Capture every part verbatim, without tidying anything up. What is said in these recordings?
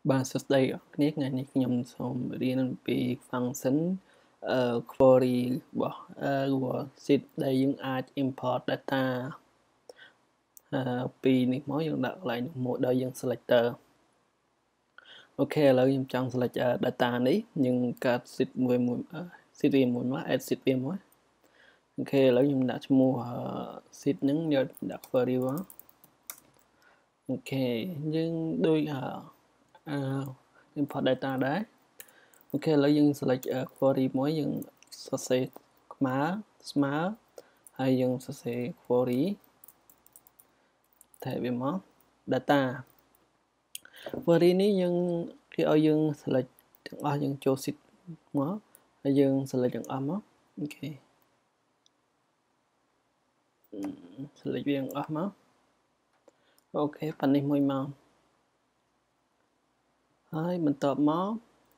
Bạn sắp đâyគ្នាថ្ងៃនេះខ្ញុំសូមរៀនពី function អឺ query របស់អឺ Google Sheet ដែលយើងអាច import data អឺពីនេះមកយើងដាក់កន្លែងនេះមកដល់យើង selector អូខេឥឡូវខ្ញុំចង់ select data នេះយើងកាត់ sheet មួយមួយ sheet វាមួយមក add sheet វាមួយអូខេឥឡូវខ្ញុំដាក់ឈ្មោះ sheet ហ្នឹងយកដាក់ query មកអូខេយើងដូចអឺ import data ដែរអូខេឥឡូវយើង select query មួយយើងសរសេរស្មើស្មើហើយយើងសរសេរ query តែវាមក data query នេះយើងគេឲ្យយើង select ទាំងអស់យើងចូល sheet មកហើយយើង select ទាំងអស់មកអូខេ select វាទាំងអស់មកអូខេប៉ានេះមួយមកហើយបន្ទាប់មក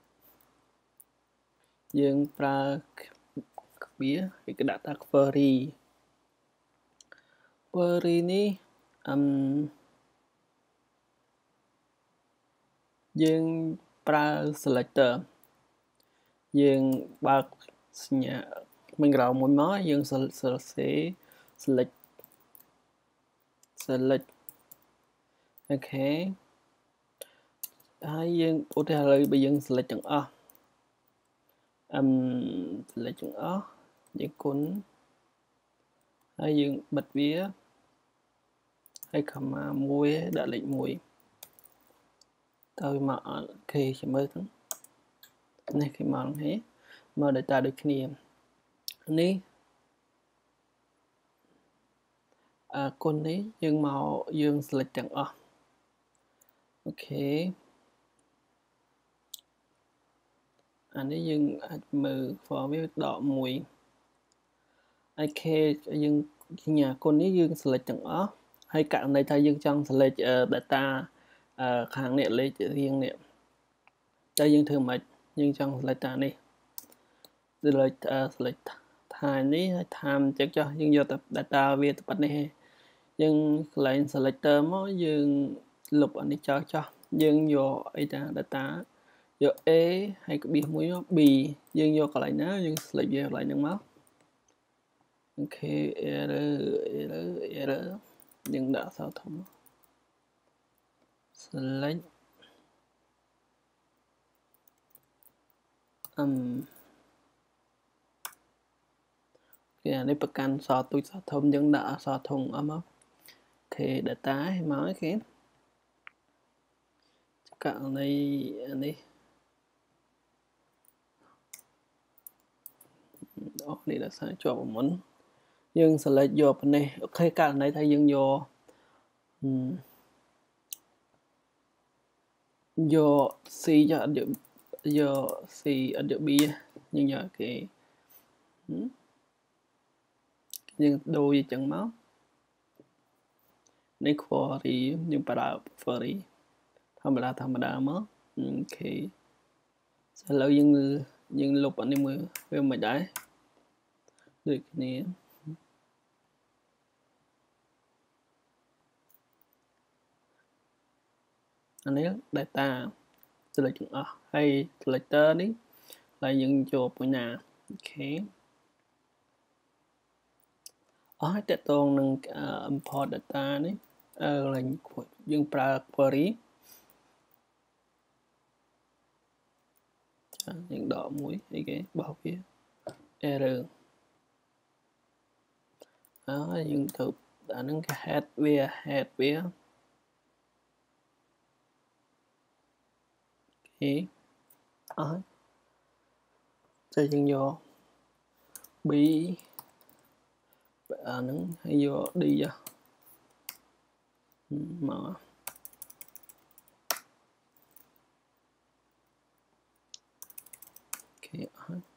យើងប្រើវាគេក៏ដាក់ថា query query នេះអឹមយើងប្រើ selector យើងបើកសញ្ញា background មួយមកយើងសរសេរ select select អូខេហើយយើងឧទាហរណ៍ឥឡូវបើយើង select ទាំងអស់អឹម select ទាំងអស់យើងគុណហើយយើងបិទវាហើយ comma មួយដាក់លេខមួយទៅមកអូខេខ្ញុំមើលទៅនេះគេមកហ្នឹងមក data ដូចគ្នានេះអឺគុណនេះយើងមកយើង select ទាំងអស់អូខេអានេះយើងអាចមើល form វាដកមួយអូខេយើងសញ្ញាគុណនេះយើង select ទាំងអស់ហើយករណីថាយើងចង់ select data អឺខាងនេះលេខរៀងនេះតែយើងធ្វើមិនយើងចង់ select តានេះ select select ថានេះហើយ time ចឹងចុះយើងយកតែ data វាទៅប៉ុណ្នេះយើងកន្លែង selector មកយើងលុបអានេះចោលចោះយើងយកអីតា data យក A ហើយក្បៀសមួយមក B យើងយកកន្លែងណាយើង select វាកន្លែងហ្នឹងមកអូខេ error error error យើងដាក់អក្សរធំ select អឹមគេអានេះប្រកាន់សទូចសធំយើងដាក់អក្សរធំអស់មកអូខេ data ឲ្យមកគេករណីអានេះអូនេះដល់សារជាប់មុនយើង select យកប៉ុណ្ណេះអូខេករណីថាយើងយកយក C យកអត់យកយក C អត់យក B យើងយកគេយើងដូរវាចឹងមកនេះ query យើងប្រើ query ធម្មតាធម្មតាមកអូខេឥឡូវយើងយើងលុបអានេះមើលវាមិនដែរដូចគ្នាអានេះ data select ទាំងអស់ហើយ selector នេះហើយយើងចូលមួយណាអូខេអស់តកតងនឹង import data នេះអឺកន្លែងយើងប្រើ query ចាយើងដកមួយអីគេបោះវា error អើយើងទៅអាហ្នឹងគេ head វា head វាអូអស់តែយើងយក B អាហ្នឹងហើយយក D មកអូខេអស់